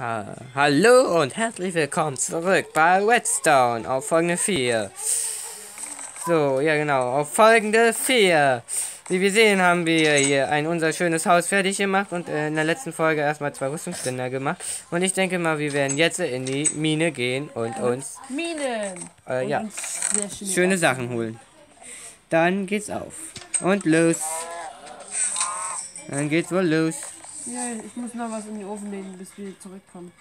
Hallo und herzlich willkommen zurück bei Redstone auf Folge 4. So, ja genau, auf Folge 4. Wie wir sehen, haben wir hier unser schönes Haus fertig gemacht und in der letzten Folge erstmal 2 Rüstungsständer gemacht. Und ich denke mal, wir werden jetzt in die Mine gehen und uns schöne Sachen holen. Dann geht's auf. Und los. Dann geht's wohl los. Ja, ich muss noch was in den Ofen legen, bis wir zurückkommen.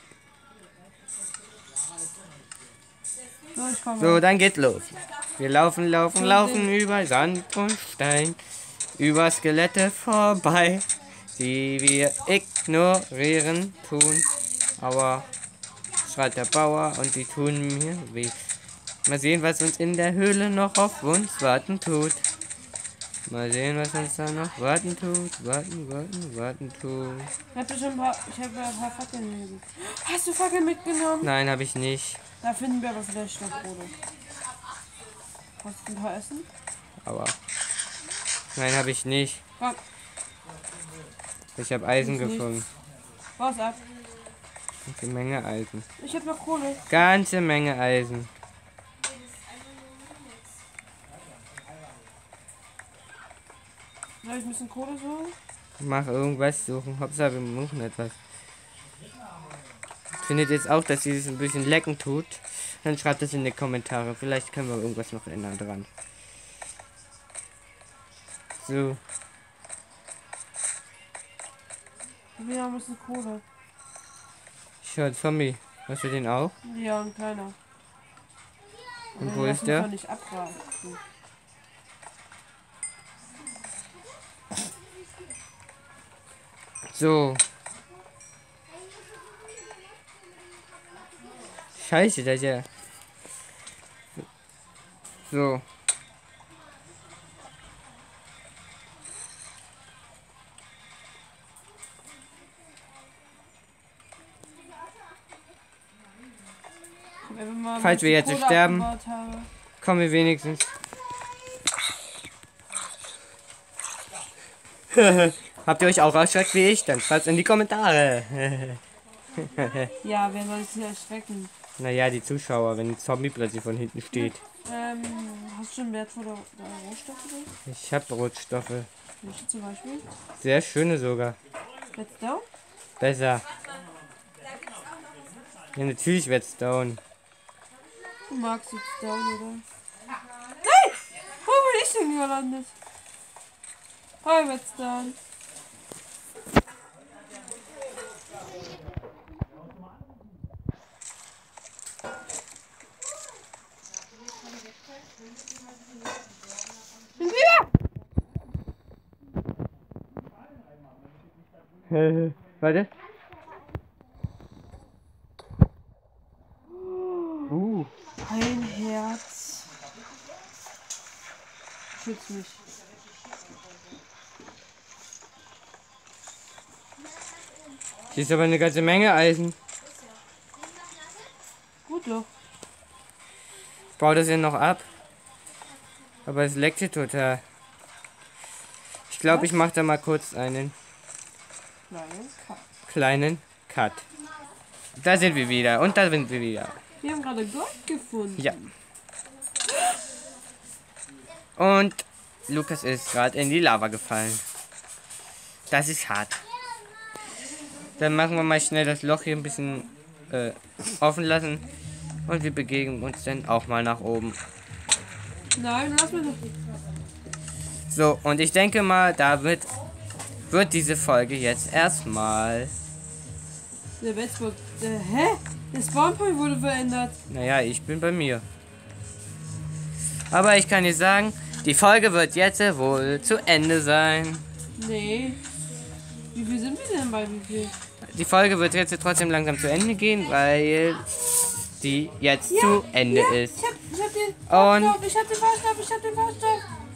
So, ich komme. So, dann geht's los. Wir laufen über Sand und Stein, über Skelette vorbei, die wir ignorieren tun. Aber schreit der Bauer und die tun mir weh. Mal sehen, was uns in der Höhle noch auf uns warten tut. Mal sehen, was uns da noch warten tut. Warten tut. Ich habe ein paar Fackeln. Hast du Fackeln mitgenommen? Nein, habe ich nicht. Da finden wir aber vielleicht noch Brote. Hast du ein paar Essen? Aber nein, habe ich nicht. Komm. Ich habe Eisen gefunden. Was ab? Ganze Menge Eisen. Ich habe noch Kohle. Ganze Menge Eisen. Soll ich ein bisschen Kohle suchen? Mach irgendwas suchen. Hauptsache wir suchen etwas. Findet jetzt auch, dass sie es ein bisschen lecken tut. Dann schreibt es in die Kommentare. Vielleicht können wir irgendwas noch ändern dran. So. Wir haben ein bisschen Kohle. Ich höre Zombie. Hast du den auch? Ja, ein kleiner. Und wo ist der? Nicht abwarten. So. Scheiße, da ist ja. So. Falls wir jetzt sterben, kommen wir wenigstens. Habt ihr euch auch erschreckt wie ich? Dann schreibt in die Kommentare. Ja, wer soll sich erschrecken? Naja, die Zuschauer, wenn ein Zombie plötzlich von hinten steht. Hast du schon wertvolle Rohstoffe drin? Ich habe Rohstoffe. Welche zum Beispiel? Sehr schöne sogar. Redstone? Besser. Ja, natürlich wird's down. Du magst Redstone, oder? Nein! Wo bin ich denn gelandet? Hi, Redstone. Bin wieder! Warte. Ein Herz. Schütz mich. Hier ist aber eine ganze Menge Eisen. Gut doch. Ich baue das hier noch ab. Aber es leckt hier total. Ich glaube, ich mache da mal kurz einen kleinen Cut. Da sind wir wieder. Und da sind wir wieder. Wir haben gerade Gold gefunden. Ja. Und Lukas ist gerade in die Lava gefallen. Das ist hart. Dann machen wir mal schnell das Loch hier ein bisschen offen lassen. Und wir begeben uns dann auch mal nach oben. Nein, lass mir doch. So, und ich denke mal, da wird diese Folge jetzt erstmal... Der Wetzburg. Hä? Der Spawnpoint wurde verändert. Naja, ich bin bei mir. Aber ich kann dir sagen, die Folge wird jetzt wohl zu Ende sein. Nee. Wie viel sind wir denn bei wie viel? Die Folge wird jetzt trotzdem langsam zu Ende gehen, weil die jetzt zu Ende ist. Ich hab den Und Fahrstab.